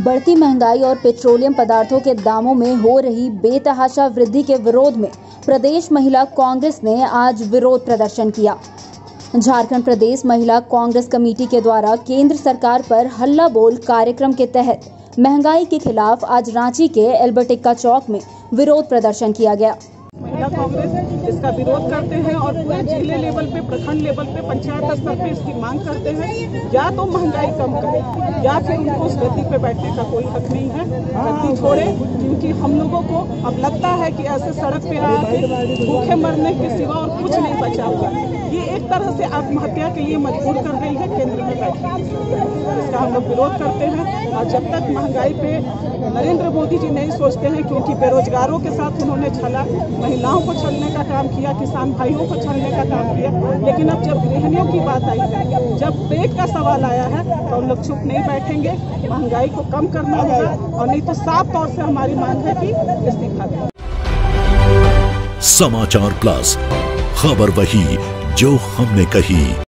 बढ़ती महंगाई और पेट्रोलियम पदार्थों के दामों में हो रही बेतहाशा वृद्धि के विरोध में प्रदेश महिला कांग्रेस ने आज विरोध प्रदर्शन किया। झारखंड प्रदेश महिला कांग्रेस कमेटी के द्वारा केंद्र सरकार पर हल्ला बोल कार्यक्रम के तहत महंगाई के खिलाफ आज रांची के एल्बर्ट एक्का चौक में विरोध प्रदर्शन किया गया। महिला कांग्रेस इसका विरोध करते हैं और पूरे जिले लेवल पे, प्रखंड लेवल पे, पंचायत स्तर पे इसकी मांग करते हैं या तो महंगाई कम करें या फिर उनको उस गद्दी पे बैठने का कोई हक नहीं है, गद्दी छोड़े। क्योंकि हम लोगों को अब लगता है कि ऐसे सड़क पे आके भूखे मरने के सिवा और कुछ नहीं बचा हुआ। ये एक तरह से आत्महत्या के लिए मजबूर कर रही है केंद्र में बैठने। इसका हम लोग विरोध करते हैं और जब तक महंगाई पे नरेंद्र मोदी जी नहीं सोचते हैं, क्योंकि बेरोजगारों के साथ उन्होंने छला, महिलाओं को छलने का काम किया, किसान भाइयों को छलने का काम किया, लेकिन अब जब गृहिणियों की बात आई है, जब पेट का सवाल आया है, तो हम लोग चुप नहीं बैठेंगे। महंगाई को कम करना होगा और नहीं तो साफ तौर से हमारी मांग है कि इस्तीफा दें। समाचार प्लस, खबर वही जो हमने कही।